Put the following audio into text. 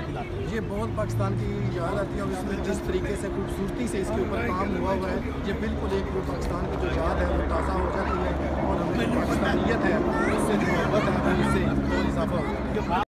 दिलाते हैं? ये बहुत पाकिस्तान की याद आती है और इसमें जिस तरीके से खूबसूरती से इसके ऊपर काम हुआ हुआ है, ये बिल्कुल एक वो पाकिस्तान की जो याद है वो ताज़ा हो जाती है और हमें पाकिस्तानियत है उससे जो मोहब्बत है इससे और इजाफा हो जाता है।